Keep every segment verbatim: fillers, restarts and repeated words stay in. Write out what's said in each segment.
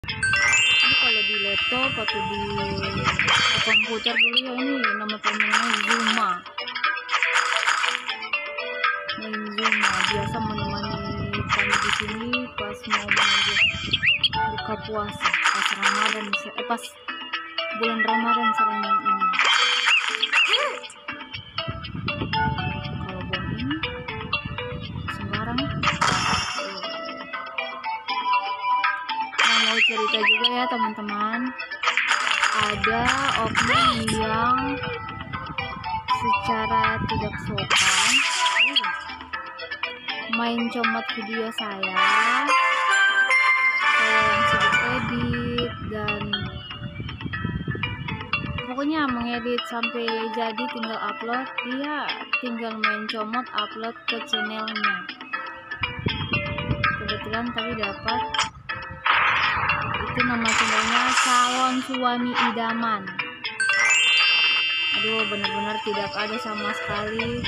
Ini kalau di laptop atau di, di komputer dulu ya, ini nama permainannya Zuma. Main Zuma biasa menemani kami di sini pas mau menunggu buka puasa, pas Ramadan, eh, pas bulan Ramadan sering main ini. Kalau buat ini sembarang. Nah, mau cerita juga ya teman-teman, ada oknum yang secara tidak sopan main comot video saya saya yang sibuk edit, dan pokoknya mengedit sampai jadi tinggal upload, dia tinggal main comot upload ke channelnya. Kebetulan tapi dapat itu, nama channelnya Calon Suami Idaman. Aduh, benar-benar tidak ada sama sekali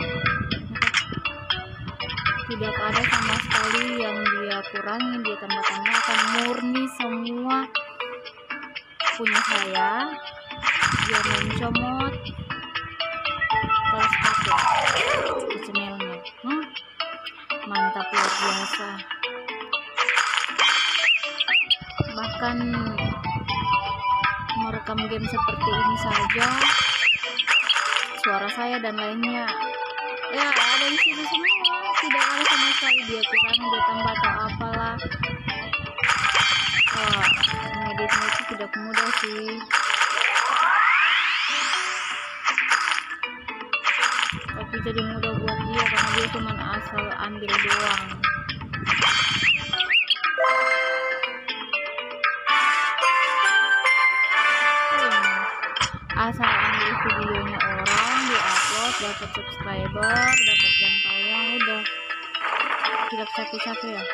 tidak ada sama sekali yang dia kurangi, dia tambah-tambahkan, murni semua punya saya. Dia mencomot terus upload ke channelnya. hmm? Mantap, luar biasa. Bahkan merekam game seperti ini saja, suara saya dan lainnya ya ada di situ semua, tidak ada sama sekali dia kurang, dia tambah atau apalah. Wah, ngeditnya itu tidak mudah sih, tapi jadi mudah buat dia karena dia cuma asal ambil doang. Asal ambil videonya orang, diupload, dapat subscriber, dapat jam tayang, udah tidak capek-capek ya.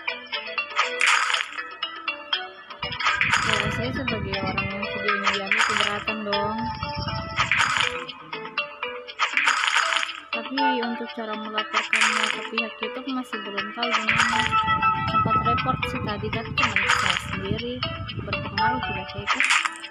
Ya, saya sebagai orang yang videonya diambil keberatan dong. Tapi untuk cara melaporkannya ke pihak YouTube masih belum tahu gimana. Sempat report sih tadi, tapi cuma saya sendiri, berpengaruh tidak kayak itu.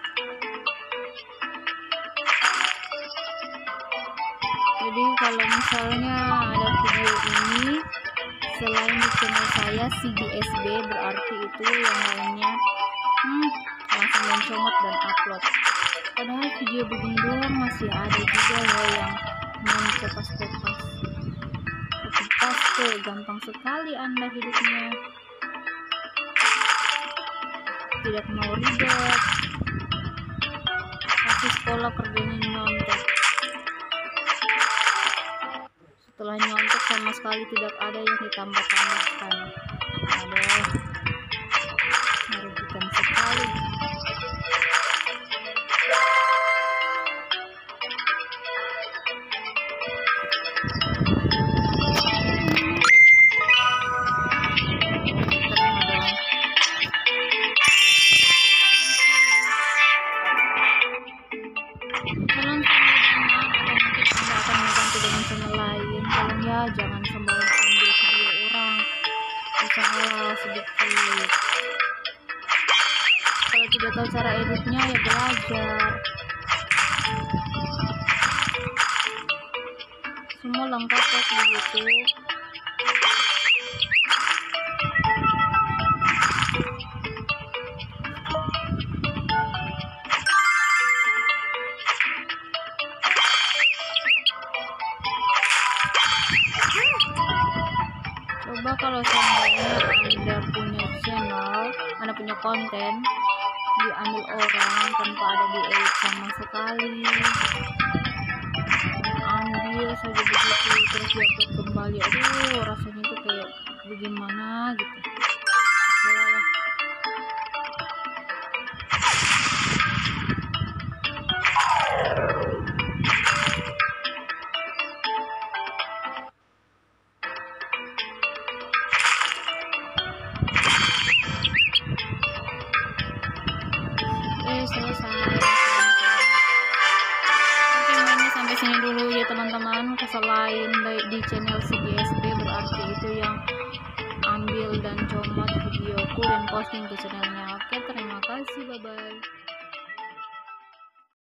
Jadi kalau misalnya ada video ini selain di channel saya C G S B, berarti itu yang lainnya hmm, langsung mencomot dan upload. Padahal video begini doang masih ada juga loh yang main kopas-kopas. Kopas tuh gampang sekali Anda hidupnya, tidak mau ribet, kasih sekolah kerjanya nyontek. Setelah nyontek sama sekali tidak ada yang ditambah-tambahkan. Aduh, merugikan sekali. Jangan sembarang ambil video orang, usahalah sedikit. Kalau tidak tahu cara editnya ya belajar. Semua lengkap kok di YouTube. Coba kalau seandainya Anda punya channel, Anda punya konten, diambil orang tanpa ada diedit sama sekali, ambil saja begitu terus diupload kembali, aduh rasanya tuh kayak bagaimana gitu. Salah. Selesai. Oke, mainnya sampai sini dulu ya teman-teman. Selain di channel C G S B berarti itu yang ambil dan videoku dan posting ke channelnya. Oke, terima kasih, bye bye.